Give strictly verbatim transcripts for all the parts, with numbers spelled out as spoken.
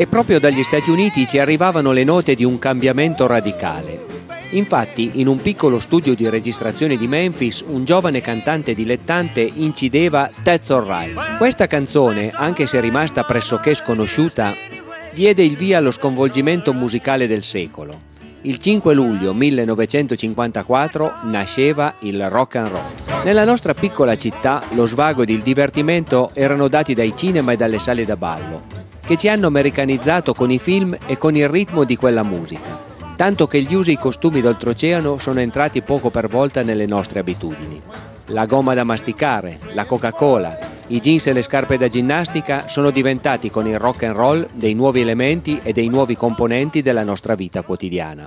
E proprio dagli Stati Uniti ci arrivavano le note di un cambiamento radicale. Infatti, in un piccolo studio di registrazione di Memphis, un giovane cantante dilettante incideva That's Alright. Questa canzone, anche se rimasta pressoché sconosciuta, diede il via allo sconvolgimento musicale del secolo. Il cinque luglio millenovecentocinquantaquattro nasceva il rock and roll. Nella nostra piccola città lo svago ed il divertimento erano dati dai cinema e dalle sale da ballo, che ci hanno americanizzato con i film e con il ritmo di quella musica, tanto che gli usi e i costumi d'oltreoceano sono entrati poco per volta nelle nostre abitudini. La gomma da masticare, la Coca-Cola, i jeans e le scarpe da ginnastica sono diventati con il rock and roll dei nuovi elementi e dei nuovi componenti della nostra vita quotidiana.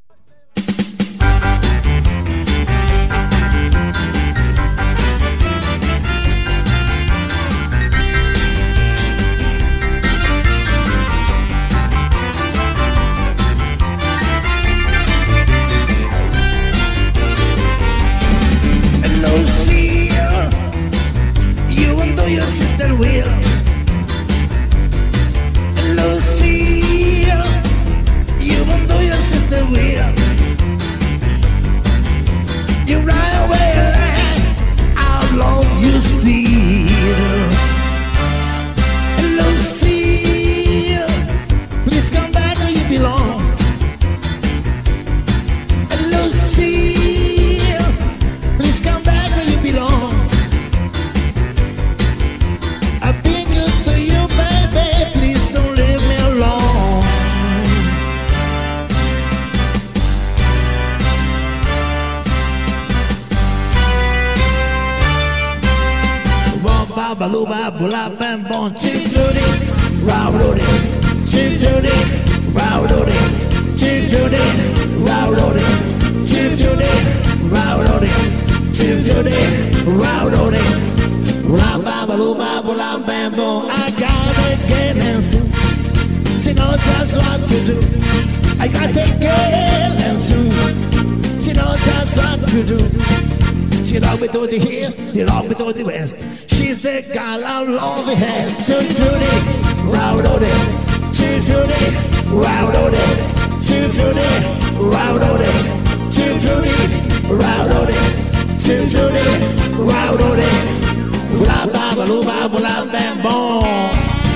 Baluba, bula, bam, bon, Chief Judy, Rowdy, Chief Judy, Rowdy, Chief Judy, Rowdy, Chief Judy, Rowdy, Chief Judy, Rowdy, Ramba, baluba, bula, bam, bon. I gotta get Nancy, she knows just what to do. I gotta get Nancy, she knows just what to do. She love me to the east, she love me to the west. She's the girl I love the best. Chief Judy, Rowdy, Chief Judy, Rowdy, Chief Judy, Rowdy, Chief Judy, Rowdy, Chief Judy, Rowdy, blah blah blah blah blah bam boom.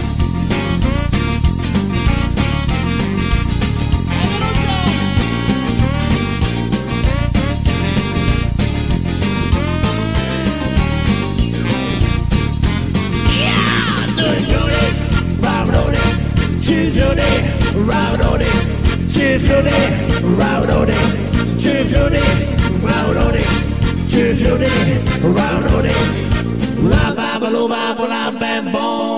Chief Judy, Rowdy, Chief Judy, Rowdy, Chief Judy, Rowdy, Chief Judy, Rowdy, la ba ba lo ba ba la bam boom.